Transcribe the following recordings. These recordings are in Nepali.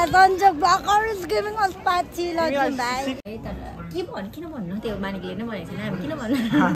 सन्जो ब्लगर इज गिभिङ अस पाची लजुन भाइ के भन्नु किन भन्नु त्यो मानिकले नै भनेको छैन हामी किन भन्नु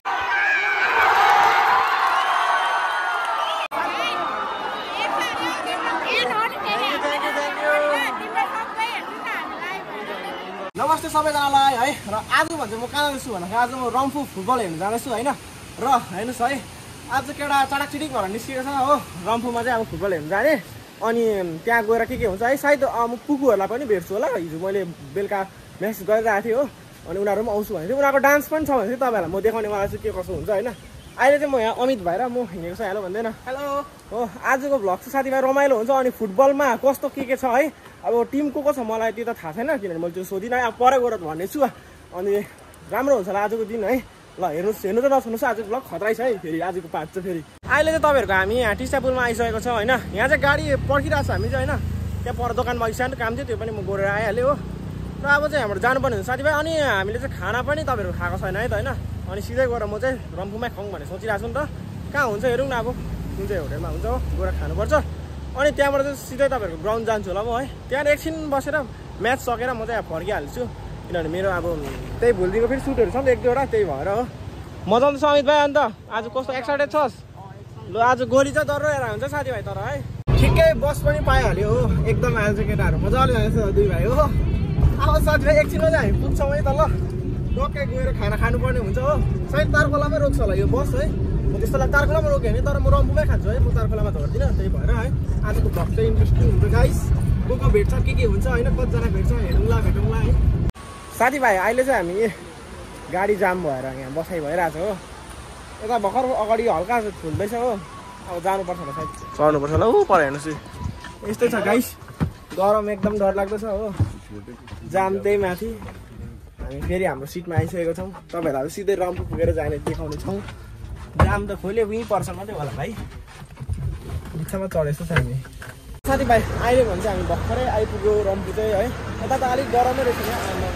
नमस्ते सबैजनालाई है र आज भन्छ म कहाँ जान्छु भन्दाखेरि आज म रम्फू फुटबल हेर्न जाँदैछु होइन र हेर्नुहोस् है आज केटा चटाकचिटिक भएर निस्किएको छ हो रम्फूमा चाहिँ अब फुटबल हेर्न जाने अनि त्यहाँ गएर के हुन्छ है सायद म पुकुहरूलाई पनि भेट्छु होला हिजो मैले बेलुका मेसेज गरिरहेको थिएँ हो अनि उनीहरू पनि आउँछु भनेको थियो उनीहरूको डान्स पनि छ भने चाहिँ तपाईँहरूलाई म देखाउनेवाला छु के कसो हुन्छ होइन अहिले चाहिँ म यहाँ अमित भाइ र म हिँडेको छ हेलो भन्दैन हेलो हो आजको भ्लग चाहिँ साथीभाइ रमाइलो हुन्छ अनि फुटबलमा कस्तो के छ है अब टिम को छ मलाई त्यो त थाहा छैन किनभने मैले त्यो सोधिनँ अब परे गएर भन्नेछु अनि राम्रो हुन्छ होला आजको दिन है ल हेर्नुहोस् हेर्नु त नसुन्नुहोस् आजको भ्लग खतरै छ है फेरि आजको पार्ट चाहिँ फेरि अहिले चाहिँ तपाईँहरूको हामी यहाँ टिस्टापुलमा आइसकेको छ होइन यहाँ चाहिँ गाडी पर्खिरहेको छ हामी चाहिँ होइन त्यहाँ पर दोकानमा सानो काम थियो त्यो पनि म गएर आइहालेँ हो र अब चाहिँ हाम्रो जानुपर्ने हुन्छ साथीभाइ अनि हामीले चाहिँ खाना पनि तपाईँहरू खाएको छैन है त होइन अनि सिधै गएर म चाहिँ रम्फूमै खाउँ भनेर सोचिरहेको छु नि त कहाँ हुन्छ हेरौँ न अब कुन चाहिँ होटेलमा हुन्छ हो गएर खानुपर्छ अनि त्यहाँबाट चाहिँ सिधै तपाईँहरूको ग्राउन्ड जान्छु होला म है त्यहाँबाट एकछिन बसेर म्याच सकेर म चाहिँ फर्किहाल्छु किनभने मेरो अब त्यही भोलिदेखिको फेरि सुटहरू छ नि एक दुईवटा त्यही भएर हो मजा आउँछ अमित भाइ अन्त आज कस्तो एक्साइटेड छस् ल आज गोली चाहिँ डर हेरेर हुन्छ साथीभाइ तर है ठिकै बस पनि पाइहाल्यो हो एकदम आज चाहिँ केटाहरू मजाले जान्छ दुई भाइ हो अब साथीभाइ एकछिनमा चाहिँ हामी पुग्छौँ है त ल टक्कै गएर खाना खानुपर्ने हुन्छ हो सायद तारखोलामै रोक्छ होला यो बस है त्यस्तो लागि तारखोलामा रोक्यो भने तर म रम्फूमै खान्छु है म तारखोलामा झर्दिनँ त्यही भएर है आजको भ्लग चाहिँ इन्ट्रेस्टिङ हुन्छ गाइस को भेट्छ के हुन्छ होइन कतिजना भेट्छ हेरौँला भेटौँला है साथीभाइ अहिले चाहिँ हामी गाडी जाम भएर यहाँ बसाइ भइरहेको छ हो यता भर्खर अगाडि हल्का फुल्दैछ हो अब जानुपर्छ होला सायद चढ्नुपर्छ होला ऊ पर हेर्नुहोस् यस्तै छ गाइस गरम एकदम डरलाग्दो छ हो जाम त्यही माथि हामी फेरि हाम्रो सिटमा आइसकेको छौँ तपाईँहरूलाई सिधै रम्फू पुगेर जाने देखाउने छौँ जाम त खोल्यो उहीँ पर्छ मात्रै होला भाइ बिचमा चढेको छ हामी साथीभाइ अहिले भने चाहिँ हामी भर्खरै आइपुग्यो रम्फू चाहिँ है यता त अलिक गरमै रहेछ यहाँ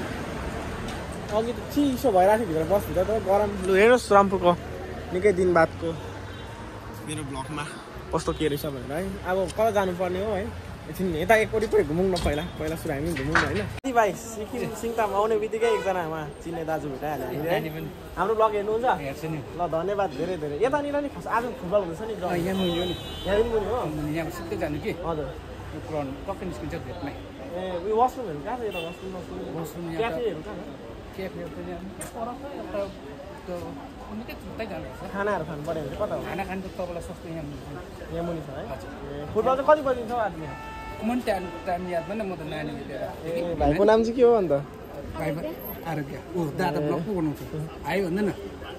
अघि त चिसो भइरहेको थियो भित्र बसभित्र त गरम लु हेर्नुहोस् रम्फूको निकै दिन बादको मेरो ब्लगमा कस्तो के रहेछ भनेर है अब कता जानुपर्ने हो है एकछिन यता एकपट्टि पो घुमौँ न पहिला सुरु हामी घुमौँ न होइन साथीभाइ सिङतामा आउने बित्तिकै एकजना उहाँ चिन्ने दाजु भेटाइहाल्यो हामीले हाम्रो ब्लग हेर्नुहुन्छ ल धन्यवाद धेरै धेरै यतानिर नि खास आज फुटबल हुँदैछ नि यहाँ पनि मुनि हो यहाँ सिधै जानु कि हजुर टक्कै निस्किन्छ भेटमै ए उयो वासरुमहरू कहाँ छ यता वासरुम क्याफेहरू कहाँ खानाहरू खानु पऱ्यो भने कता हो खाना खानु त तपाईँलाई सस्तो यहाँ मुनि छ है फुटबल चाहिँ कति बजी छ आज म टाइम याद भएन म त नानीले लिएर ए भाइको नाम चाहिँ के हो अन्त भाइ आरोग्य ऊ दादा ब्लग पो बनाउँछ आयो भन्दैन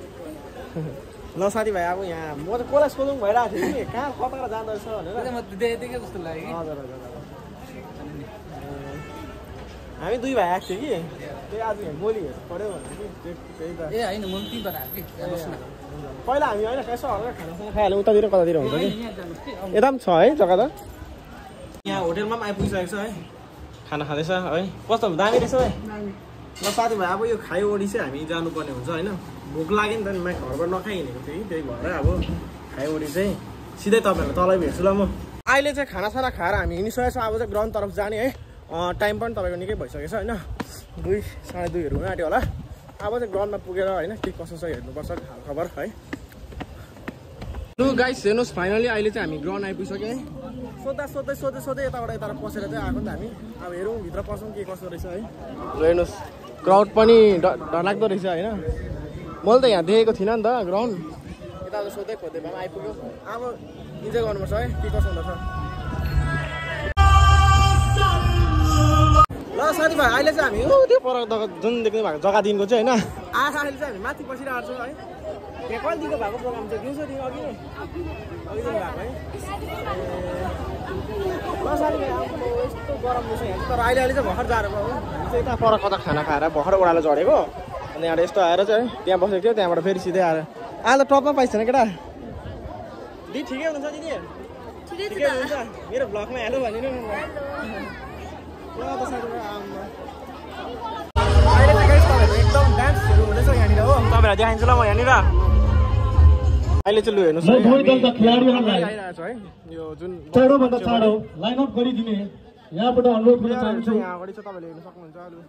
ल साथीभाइ अब यहाँ म त कसलाई सोधौँ भइरहेको थिएँ कि कहाँ कता जाँदो रहेछ भनेर म त देखेको जस्तो लाग्यो हजुर हजुर हामी दुई भाइ आएको थियो कि त्यही आज गोली हेर्नु पऱ्यो भने कि त्यही त ए होइन म पनि तिनबाट आएको कि पहिला हामी होइन यसो हल्का खानासाना खाइहाल्यौँ उतातिर कतातिर हुन्छ कि यता पनि छ है जग्गा त यहाँ होटेलमा पनि आइपुगिसकेको छ है खाना खाँदैछ है कस्तो दामी रहेछ है ल साथीभाइ अब यो खाइवरी चाहिँ हामी जानुपर्ने हुन्छ होइन भोक लाग्यो नि त नि घरबाट नखाइहिँडेको थियो कि त्यही भएर अब खाइवरी चाहिँ सिधै तपाईँहरूलाई तलै भेट्छु ल म अहिले चाहिँ खानासाना खाएर हामी हिँडिसकेको छौँ अब चाहिँ ग्राउन्ड तरफ जाने है टाइम पनि तपाईँको निकै भइसकेको छ होइन 2 साढे 2 हुन आँट्यो होला अब चाहिँ ग्राउन्डमा पुगेर होइन के कसो छ हेर्नुपर्छ खबर है लु गाइस हेर्नुहोस् फाइनली अहिले चाहिँ हामी ग्राउन्ड आइपुगिसक्यो है सोध्दै यता पसेर चाहिँ आएको नि त हामी अब हेरौँ भित्र पसौँ के कसो रहेछ है ल हेर्नुहोस् क्राउड पनि डरलाग्दो रहेछ होइन मैले त यहाँ देखेको थिइनँ नि त ग्राउन्ड यता सोध्दै खोज्दै भए पनि आइपुग्यो अब इन्जोय गर्नुपर्छ है के कसो हुँदछ ल साथीभाइ अहिले चाहिँ हामी त्यो पर जुन देख्नु भएको जग्गा दिनको चाहिँ होइन अहिले चाहिँ हामी माथि बसिरहेको छौँ है यहाँ कहिले दिनको भएको प्रोग्राम चाहिँ दिउँसोदेखि अघि दिनु भएको है ल साथीभाइ यस्तो गरम रहेछ यहाँ तर अहिले चाहिँ भर्खर जाएर भयो हामी चाहिँ यता पर कता खाना खाएर भर्खर ओह्रालो चढेको अनि यहाँ यस्तो आएर चाहिँ त्यहाँ बसेको थियो त्यहाँबाट फेरि सिधै आएर आज त टपमा पाइन्छ केटा दिदी ठिकै हुनुहुन्छ दिदी ठिकै हुनुहुन्छ मेरो ब्लगमा हेलो भनिदिनु एकदम डान्सहरू हुँदैछ यहाँनिर हो तपाईँलाई देखाइन्छ ल म यहाँनिर अहिले चाहिँ लु हेर्नुहोस् है यो जुन चाँडोभन्दा चाँडो लाइन अप गरिदिने यहाँबाट अनुरोध गर्न चाहन्छु यहाँ अगाडि चाहिँ तपाईँले हेर्न सक्नुहुन्छ अहिले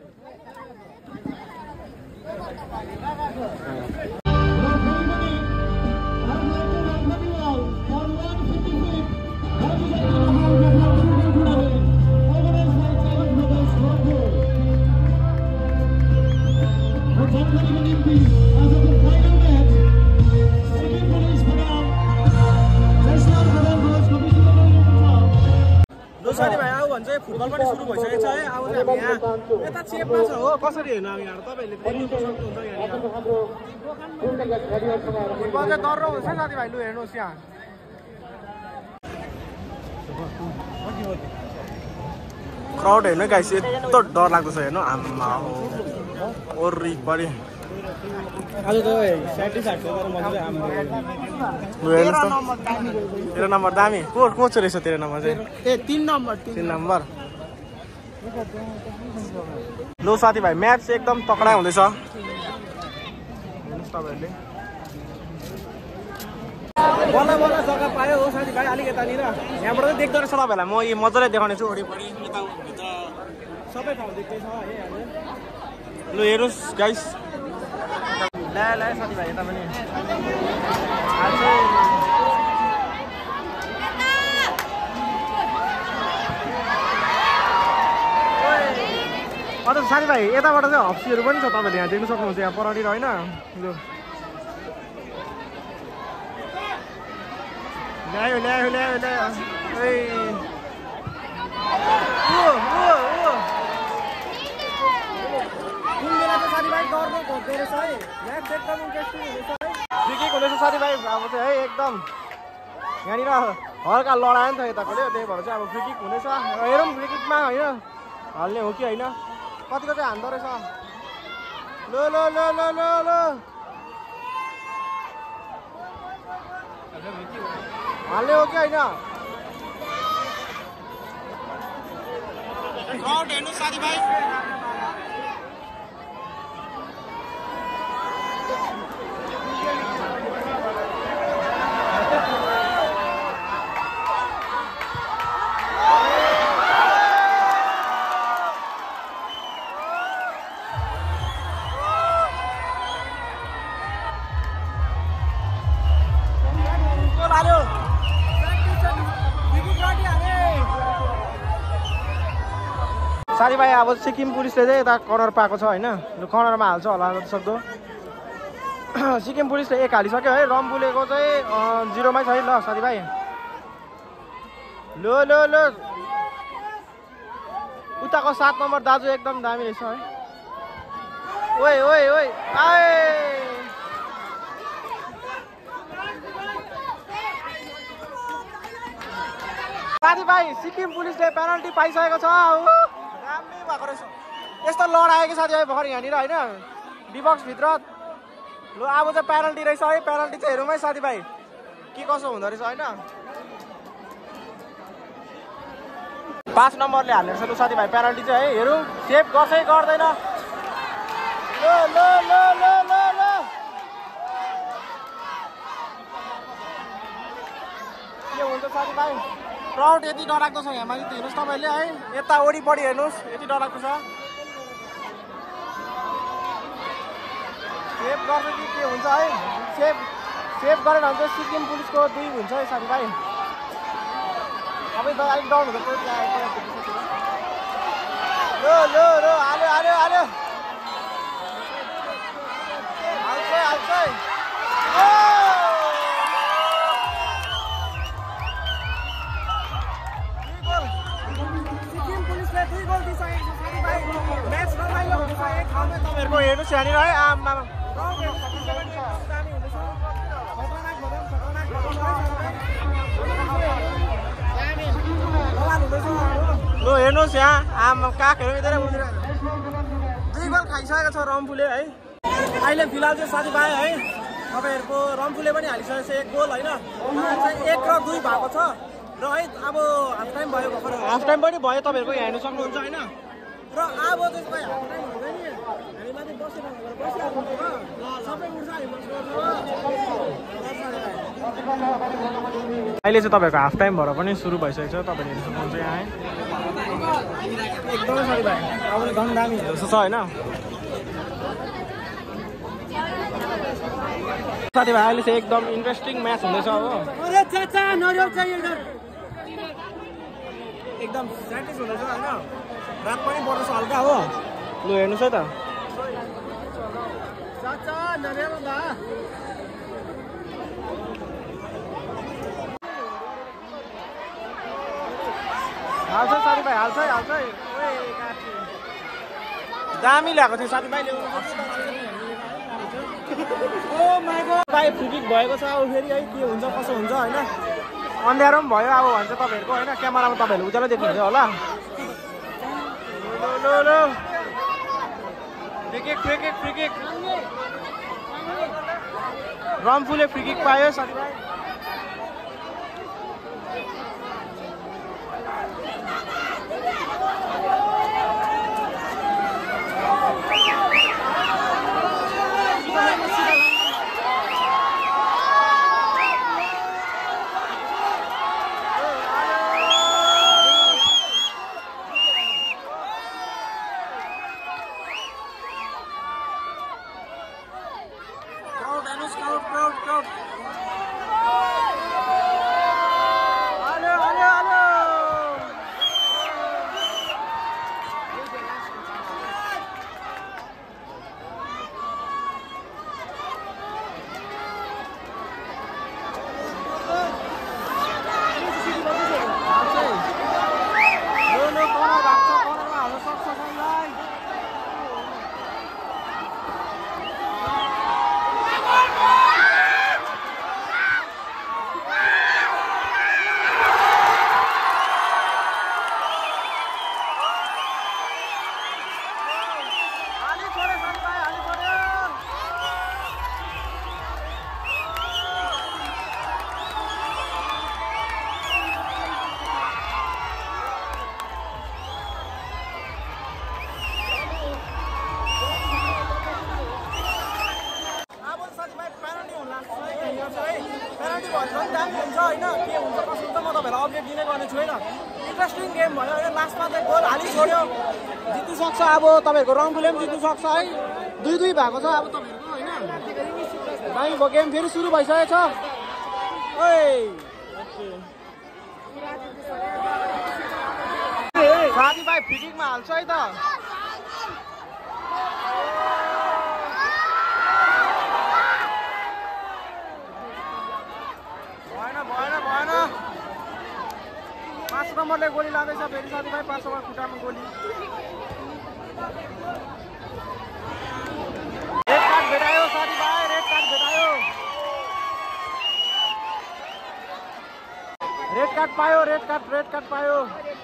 साथीभाइ आऊ भन्छ फुटबल पनि सुरु भइसकेको छ है। अब चाहिँ हामी यहाँ यता चेपमा छ हो, कसरी हेर्नु अब यहाँ तपाईँहरूले देख्नु सक्नुहुन्छ यहाँ फुटबल चाहिँ डर हुन्छ साथीभाइ। लु हेर्नुहोस् यहाँ क्राउड हेर्नु गाइस, यस्तो डर लाग्दो छ हेर्नु आम्मा वरिपरि। आज त 13 नम्बर दामी को चाहिँ रहेछ 13 नम्बर चाहिँ 3 नम्बर। लो साथीभाइ म्याच एकदम तगडा हुँदैछ हेर्नुहोस् तपाईँहरूले। बल्ल बल्ल जग्गा पायो हो साथीभाइ अलिक यतानिर, यहाँबाट चाहिँ देख्दो रहेछ तपाईँहरूलाई। म यो मजाले देखाउने छु वरिपरि यताभित्र सबै ठाउँ देख्दैछ है हजुर। लु हेर्नुहोस् गाइस, ल्या साथीभाइ यता पनि अन्त साथीभाइ यताबाट चाहिँ हप्सीहरू पनि छ, तपाईँले यहाँ देख्नु सक्नुहुन्छ यहाँ परनिर होइन। लु ल्यायो ल्यायो ल्यायो ल्यायो साथीभाइ गर्नु खोज्दै रहेछ है। म्याच एकदम इन्ट्रेस्टिङ हुँदैछ है, फ्री हुँदैछ साथीभाइ। अब चाहिँ है एकदम यहाँनिर हल्का लडायो नि त यताकोले, त्यही भएर चाहिँ अब फ्री किक हुँदैछ। हेरौँ फ्री किकमा होइन हाल्ने हो कि होइन, कतिको चाहिँ हान्दो रहेछ। लो लो लो लो लो लो हाल्ने हो कि होइन हेर्नु साथीभाइ। साथीभाइ अब सिक्किम पुलिसले चाहिँ यता कर्नर पाएको छ होइन, कर्नरमा हाल्छ होला सक्दो। सिक्किम पुलिसले 1 हालिसक्यो है, रम्फूलेको चाहिँ 0मै छ है। ल साथीभाइ लो लो लो उताको 7 नम्बर दाजु एकदम दामी रहेछ है। ओइ ओइ ओइ आए साथीभाइ सिक्किम पुलिसले पेनल्टी पाइसकेको छ। दामी भएको रहेछ, यस्तो लडायो कि साथीभाइ भर्खर यहाँनिर होइन डिबक्सभित्र। लु अब चाहिँ पेनल्टी रहेछ है, पेनल्टी चाहिँ हेरौँ है साथीभाइ के कसो हुँदो रहेछ होइन। 5 नम्बरले हाल्ने रहेछ। लु साथीभाइ पेनल्टी चाहिँ है हेरौँ, सेभ गर्छ गर्दैन। लो लो लो लो लो लो के हुन्छ साथीभाइ। क्राउड यति डरलाग्दो छ यहाँ माथि हेर्नुहोस् तपाईँले है, यता वरिपरि हेर्नुहोस् यति डरलाग्दो छ। सेभ गर्छ कि के हुन्छ है, सेभ गरेन भने चाहिँ सिक्किम पुलिसको 2 हुन्छ है साथीभाइ। अब त अलिक डाउन हुँदैछ। लो लो लो हाल्यो हाल्यो हाल्यो हाल्छ हाल्छ। तपाईँहरूको हेर्नुहोस् यहाँनिर है आमा लु हेर्नुहोस् यहाँ आमा काखहरू यता 2 गोल खाइसकेको छ रम्फूले है। अहिले फिलहाल चाहिँ साथीभाइ है तपाईँहरूको रम्फूले पनि हालिसकेको छ 1 गोल होइन, 1 र 2 भएको छ र है। अब हाफ टाइम भयो भर्खर, हाफ टाइम पनि भयो तपाईँहरूको यहाँ हेर्नु सक्नुहुन्छ होइन। र अब त्यसलाई हाफ टाइम हुँदैन हामी माथि बसेर सबै उठ्छ अहिले चाहिँ तपाईँहरूको हाफ टाइम भएर पनि सुरु भइसकेको छ, तपाईँले हेर्नु सक्नुहुन्छ यहाँ है। एकदमै साथीभाइ अब झन् दामी हुँदो रहेछ होइन साथीभाइ अहिले चाहिँ एकदम इन्ट्रेस्टिङ म्याच हुँदैछ हो एकदम प्र्याक्टिस हुँदैछ होइन रात पनि पर्दैछ हल्का हो लु हेर्नुहोस् है त हाल्छ साथीभाइ हाल्छ दामी ल्याएको थियो साथीभाइले ओ माइ गॉड भाइ फ्री किक भएको छ अब फेरि है के हुन्छ कसो हुन्छ होइन अँध्यारो पनि भयो अब भन्छ तपाईँहरूको होइन क्यामेरामा तपाईँहरूले उज्यालो देख्नुहुन्छ होला लो फ्री किक रम्फूले फ्री किक पायो साथीभाइ अपडेट दिने गर्ने छु हैन इन्ट्रेस्टिङ गेम भयो हैन लास्टमा चाहिँ गोल हालि छोड्यो जित्नु सक्छ अब तपाईहरुको रम्फूले पनि जित्नु सक्छ है 2-2 भएको छ अब तपाईहरुको हैन दाइको गेम फेरि सुरु भइसकेको छ ओइ साथीभाइ फ्री किकमा हाल्छ है त भएन 5 नम्बरले गोली लाँदैछ फेरि साथीभाइ 5 नम्बर खुट्टामा गोली रेड कार्ड भेटायो साथीभाइ रेड कार्ड भेटायो रेड कार्ड पायो रेड कार्ड पायो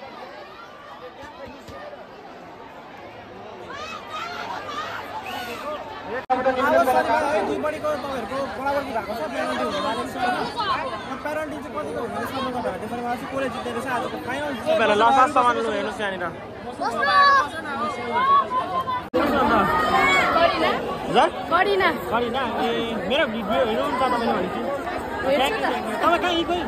मेरो भिडियो हेर्नु नि त तपाईँले भनेपछि तपाईँ कहाँ यहीँकै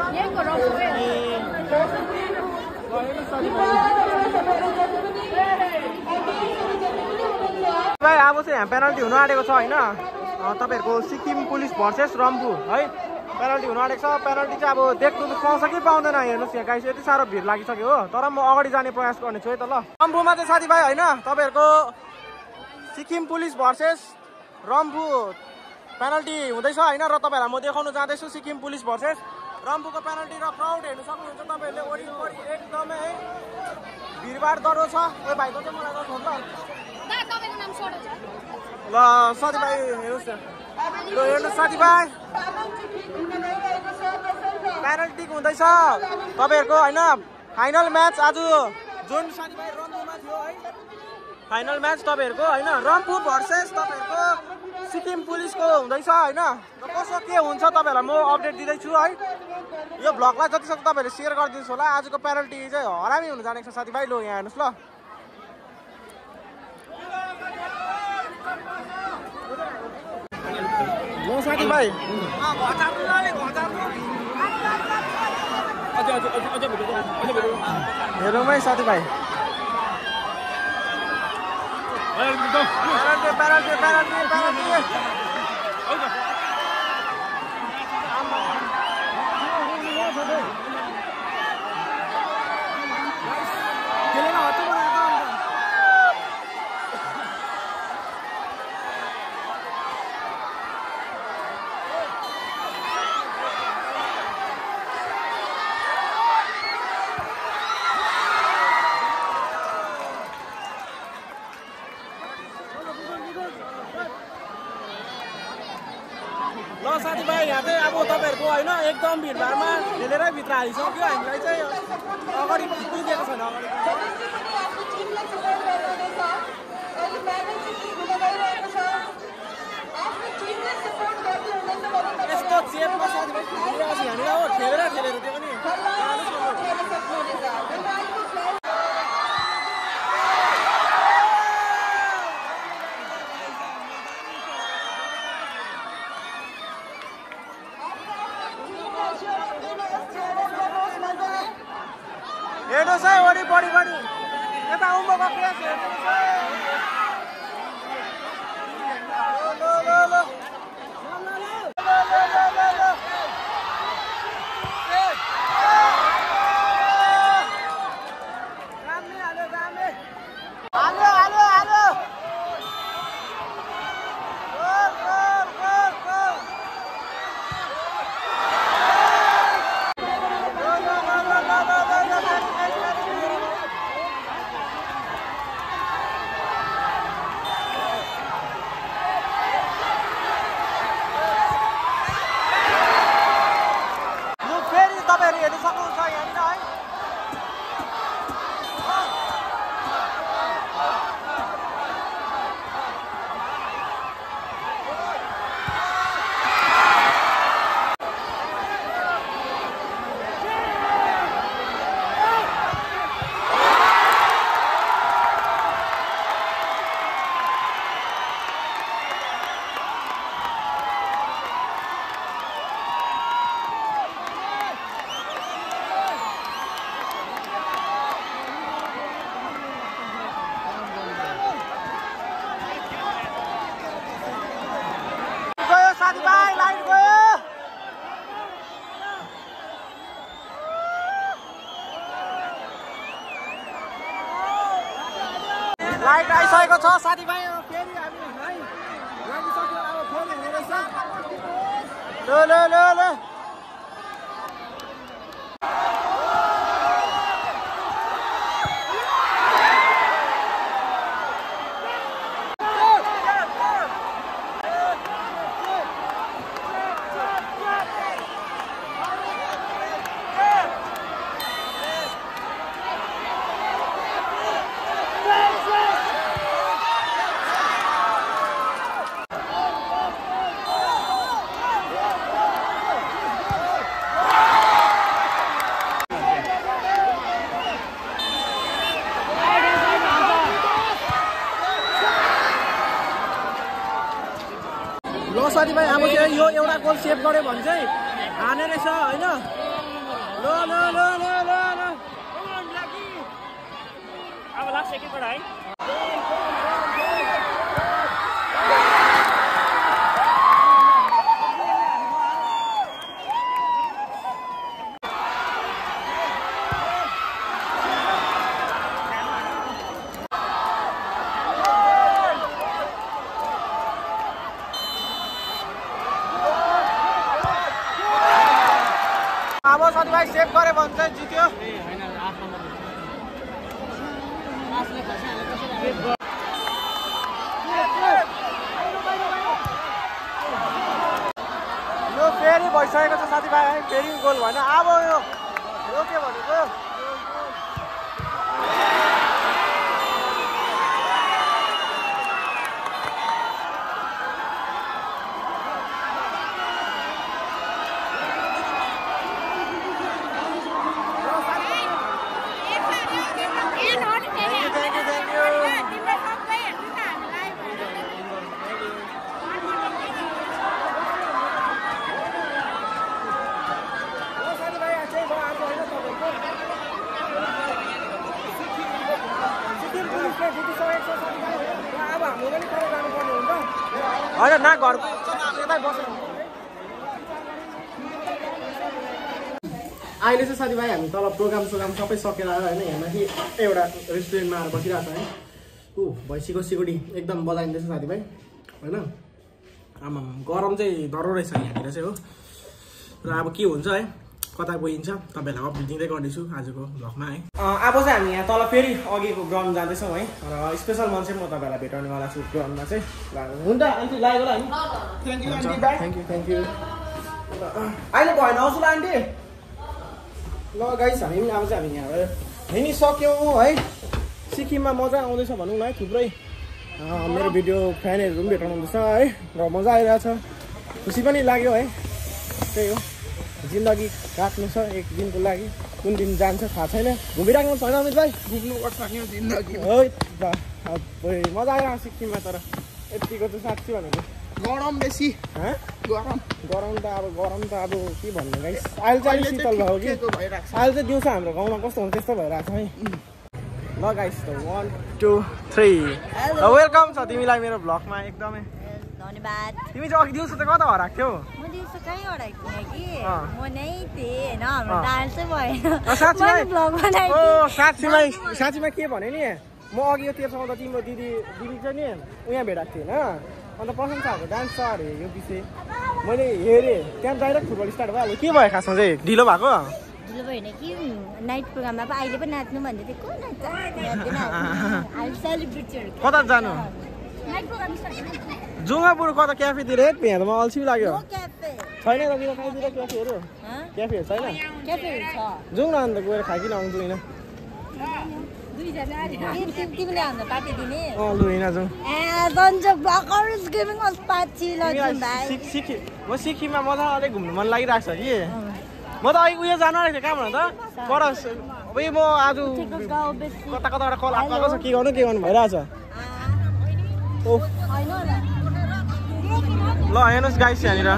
भाइ अब चाहिँ यहाँ पेनल्टी हुन आँटेको छ होइन तपाईँहरूको सिक्किम पुलिस भर्सेस रम्फू है पेनल्टी हुन आँटेको छ पेनल्टी चाहिँ अब देख्नु पाउँछ कि पाउँदैन हेर्नुहोस् यहाँ गाइस यति साह्रो भिड लागिसक्यो हो तर म अगाडि जाने प्रयास गर्ने छु है त ल रम्फूमा चाहिँ साथीभाइ होइन तपाईँहरूको Sikkim police versus Rumphu penalty हुँदैछ होइन र तपाईँहरूलाई म देखाउन जाँदैछु सिक्किम पुलिस भर्सेस रम्फूको पेनल्टी र क्राउड हेर्नु सक्नुहुन्छ तपाईँहरूले वरिपरि एकदमै है भिडभाड दह्रो छ ओ भाइको चाहिँ मलाई गर्नुहोस् ल साथीभाइ हेर्नुहोस् ल हेर्नुहोस् साथीभाइ पेनल्टी हुँदैछ तपाईँहरूको होइन फाइनल म्याच आज जुन साथीभाइ रम्फूमा थियो है फाइनल म्याच तपाईँहरूको होइन रम्फू भर्सेस तपाईँहरूको सिक्किम पुलिसको हुँदैछ होइन कसो के हुन्छ तपाईँहरूलाई म अपडेट दिँदैछु है यो भ्लगलाई जतिसक्दो तपाईँहरूले सेयर गरिदिनुहोस् होला आजको पेनल्टी चाहिँ हरामी हुन जानेको छ साथीभाइ लो यहाँ हेर्नुहोस् ल ल साथीभाइ हेरौँ है साथीभाइ ल साथीभाइ यहाँ चाहिँ अब तपाईँहरूको होइन एकदम भिडभाडमा ढेलेरै भित्र हालिसक्यो हामीलाई चाहिँ अगाडि पुगेको छैन यस्तो चेपमा साथीभाइ यहाँनिर हो ठेलेर त्यो पनि हेर्नुहोस् है वरिपरि पनि यता उम्बोको प्लेस हेर्नुहोस् है लाइट आइसकेको छ साथीभाइ फेरि हामी है लागिसक्यो अब फेरि हुने रहेछ ल ल ल ल ल साथीभाइ अब चाहिँ यो एउटा गोल सेभ गर्यो भने चाहिँ हाने रहेछ होइन ल ल ल ल ल ल अब लाग्छ एकैबाट है अब साथीभाइ सेभ गरे भने चाहिँ जित्यो यो फेरि भइसकेको छ साथीभाइ है फेरि गोल भएन अब यो के भनेको होइन ना घरको यतै बस्नु अहिले चाहिँ साथीभाइ हामी तल प्रोग्राम सबै सकेर आयो होइन यहाँ माथि एउटा रेस्टुरेन्टमा आएर बसिरहेको छ है भैँसीको सिकुडी एकदम बजाइँदैछ साथीभाइ होइन आमा गरम चाहिँ डह्रो रहेछ यहाँनिर चाहिँ हो र अब के हुन्छ है कता गइन्छ तपाईँहरूलाई अपडेट दिँदै गर्दैछु आजको भ्लगमा है अब चाहिँ हामी यहाँ तल फेरि अघिको ग्राउन्ड जाँदैछौँ है र स्पेसल मान्छे म तपाईँहरूलाई भेटाउनेवाला छु ग्राउन्डमा चाहिँ हुन्छ आन्टी लाग्यो होला नि थ्याङ्क यू अहिले भएन आउँछु ल आन्टी ल गाइस हामी पनि अब चाहिँ हामी यहाँ हिँडिसक्यौँ है सिक्किममा मजा आउँदैछ भनौँ न है थुप्रै मेरो भिडियो फ्यानहरू पनि भेटाउनु हुँदैछ है र मजा आइरहेछ खुसी पनि लाग्यो है त्यही हो जिन्दगी काट्नु छ एक दिनको लागि कुन दिन जान्छ थाहा छैन घुमिराख्नु छैन अमित भाइ घुम्नुपर्छ नि जिन्दगी है मजा आइरहेको सिक्किममा तर यतिको चाहिँ साँच्ची भनेको गरम बेसी गरम त अब के भन्नु गाइस अहिले चाहिँ शीतल भयो कि अहिले चाहिँ दिउँसो हाम्रो गाउँमा कस्तो हुन्छ त्यस्तो भइरहेको छ है ल गाइस 1 2 3 वेलकम छ तिमीलाई मेरो ब्लगमा एकदमै धन्यवाद तिमी चाहिँ अघि दिउँसो त कता हराएको थियौ म दिउँसो कहीँ हराएको थिएँ कि म नै थिएँ होइन हाम्रो डान्स चाहिँ भएन साँच्चीमा के भने नि म अघि यो तेर्सो आउँदा तिम्रो दिदी चाहिँ नि उहाँ भेटाएको थिएँ होइन अन्त प्रशंसाहरूको डान्स छ अरे यो विषय मैले हेरेँ त्यहाँ डाइरेक्ट फुटबल स्टार्ट भयो के भयो खासमा चाहिँ ढिलो भएको ढिलो भयो भने कि नाइट प्रोग्राममा पो अहिले पनि नाच्नु भन्दै थियो को नाच्छ कता जानु जुङ्गापुर कता क्याफेतिर है यहाँ त म अल्छी लाग्यो छैन त मेरो कहीँतिर क्याफेहरू छैन जाउँ न अन्त गएर खाइकन आउँछु होइन तिमीले हाम्रो पार्टी दिने लु होइन जाउँ म सिक्किममा मजाले घुम्नु मन लागिरहेको छ कि म त अहिले उयो जानु आएको थिएँ कहाँ भन त पर उयो म आज कता कताबाट कल आएको छ के गर्नु भइरहेछ ल हेर्नुहोस् गाइस यहाँनिर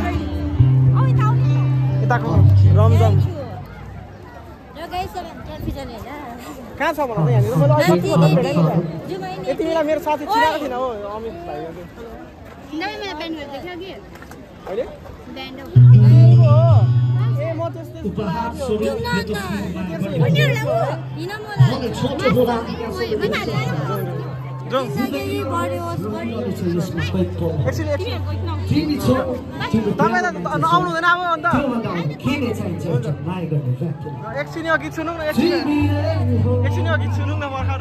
यताको रमझम कहाँ छ भन त यहाँनिर यति बेला मेरो साथी चिनाएको थिएन हो अमित भाइ तपाईँ त आउनु हुँदैन अब अन्त एकछिन अघि सुनौँ न एकछिन अघि सुनौँ न भर्खर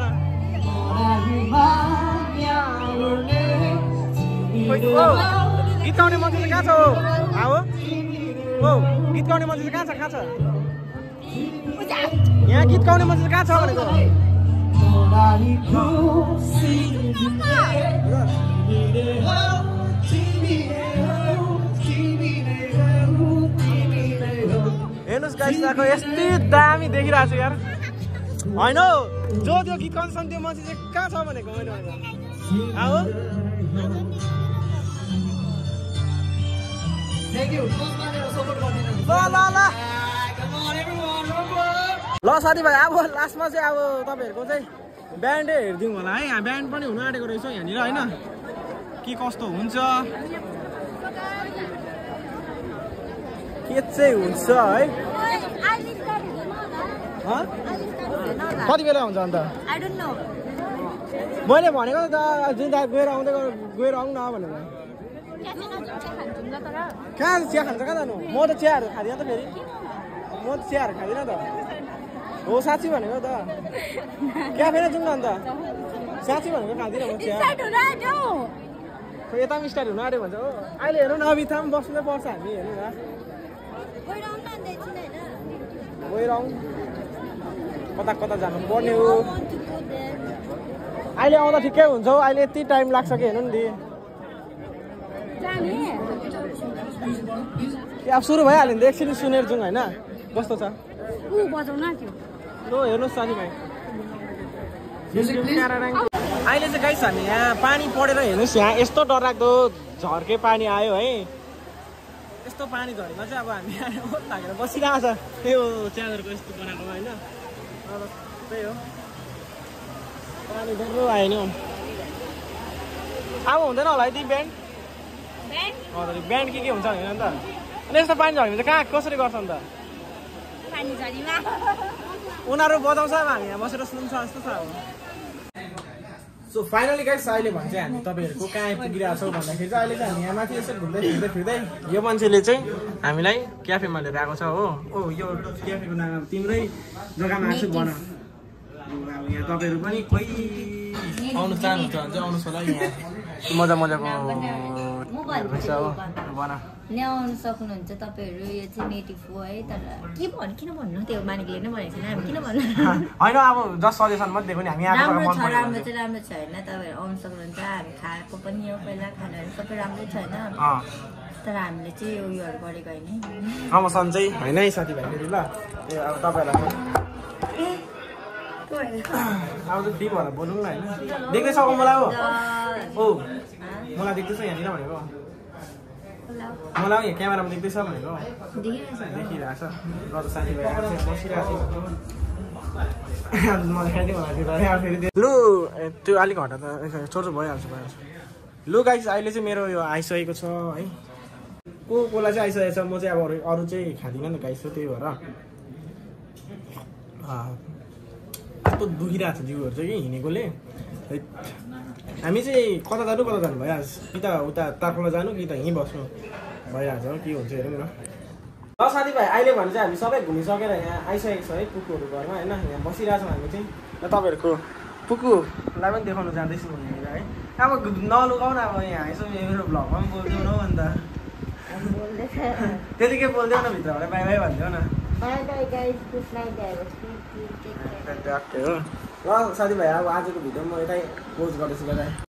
गीत गाउने मान्छे चाहिँ कहाँ छ हो गीत गाउने मान्छे चाहिँ कहाँ छ यहाँ गीत गाउने मान्छे चाहिँ कहाँ छ भनेको हेर्नुहोस् गाइस यस्तै दामी देखिरहेको छु यार होइन जो त्यो गीत गाउनु सक्ने त्यो मान्छे चाहिँ कहाँ छ भनेको मैले ल साथीभाइ अब लास्टमा चाहिँ अब तपाईँहरूको चाहिँ ब्यान्डै हेरिदिउँ होला है यहाँ ब्यान्ड पनि हुनु आँटेको रहेछ यहाँनिर होइन के कस्तो हुन्छ के चाहिँ हुन्छ है कति बेला हुन्छ अन्त मैले भनेको त जुन गएर आउँ न भनेर कहाँ चिया खान्छ कहाँ जानु म त चियाहरू खाँदिनँ त फेरि म त चियाहरू खाँदिनँ त हो साँच्ची भनेको त क्याफे नै जाउँ न अन्त साँच्ची भनेको खाँदिनँ म चिया यता पनि स्टार्ट हुनु आँट्यो भन्छ हो अहिले हेर्नु न अभिथा पनि बस्नै पर्छ हामी हेर्नु न गइरहँ कता कता जानु पर्ने हो अहिले आउँदा ठिकै हुन्छ हौ अहिले यति टाइम लाग्छ कि हेर्नु नि अब सुरु भइहाल्यो नि त एकछिन सुनेर जाउँ होइन कस्तो छ हेर्नुहोस् साथीभाइ अहिले चाहिँ गाइस हामी यहाँ पानी परेर हेर्नुहोस् यहाँ यस्तो डरलाग्दो झर्के पानी आयो है यस्तो पानी झरेमा चाहिँ अब हामी लागेर बसिरहेको छ त्यो च्यादरको यस्तो बनाएको होइन त्यही हो पानी डर आयो नि अब हुँदैन होला है ती ब्यान्ड ब्यान्ड के हुन्छ भने अन्त अनि यस्तो पानी झऱ्यो भने चाहिँ कहाँ कसरी गर्छ अन्त पानी झरीमा उनीहरू बजाउँछ अब हामी यहाँ बसेर सुन्छ जस्तो छ अब सो फाइनली गाइस अहिले भन्छ हामी तपाईँहरूको कहाँ आइपुगिरहेको छौँ भन्दाखेरि चाहिँ अहिले चाहिँ हामी यहाँ माथि यसो घुम्दै फिर्दै यो मान्छेले चाहिँ हामीलाई क्याफेमा लिएर आएको छ हो ओ यो क्याफेको नाम अब तिम्रै जग्गामा आएको छु भन अब यहाँ तपाईँहरू पनि कोही आउनु चाहनुहुन्छ भने चाहिँ आउनुहोस् होला यहाँ मजा मजाको भन ल्याउनु सक्नुहुन्छ तपाईँहरू यो चाहिँ नेटिभ हो है तर किन भन्नु त्यो मानिकले नै भनेको छैन हामी किन भन्नु होइन अब जस्ट सजेसन मात्रै दिएको नि हामी राम्रो छ राम्रो चाहिँ होइन तपाईँहरू आउनु सक्नुहुन्छ हामी खाएको पनि हो पहिला खानाहरू सबै राम्रै छ होइन तर हामीले चाहिँ उयोहरू गरेको होइन अब सन्चै होइन है साथीभाइहरू ल ए अब तपाईँहरूलाई अब चाहिँ फ्री भएर बोलौँ न होइन देख्दैछ मलाई हो मलाई देख्दैछ यहाँनिर भनेको मलाई यहाँ क्यामेरामा देख्दैछ भनेको देखिरहेको छ र त साथीभाइ बसिरहेको छु लु त्यो अलिक हटा त छोटो भइहाल्छ लु गाइस अहिले चाहिँ मेरो यो आइसकेको छ है कोलाई चाहिँ आइसकेको छ म चाहिँ अब अरू चाहिँ खाँदिनँ नि गाइस त्यही भएर कस्तो दुखिरहेको छ जिउहरू चाहिँ कि हिँडेकोले हामी चाहिँ कता जानु भइहाल्छ कि त उता तार्कोमा जानु कि त यहीँ बस्नु भइहाल्छ के हुन्छ हेरौँ न ल साथीभाइ अहिले भने चाहिँ हामी सबै घुमिसकेर यहाँ आइसकेको छ है पुकुहरू घरमा होइन यहाँ बसिरहेछौँ हामी चाहिँ र तपाईँहरूको पुकुलाई पनि देखाउनु जाँदैछु भनेर है अब नलुगाउ न अब यहाँ यसो मेरो भ्लगमा पनि बोलिदेऊ न अन्त त्यतिकै बोलिदेऊ न भित्रबाट बाई बाई भनिदेऊ न ल साथीभाइ अब आजको भिडियो म यतै पोस्ट गर्दैछु ल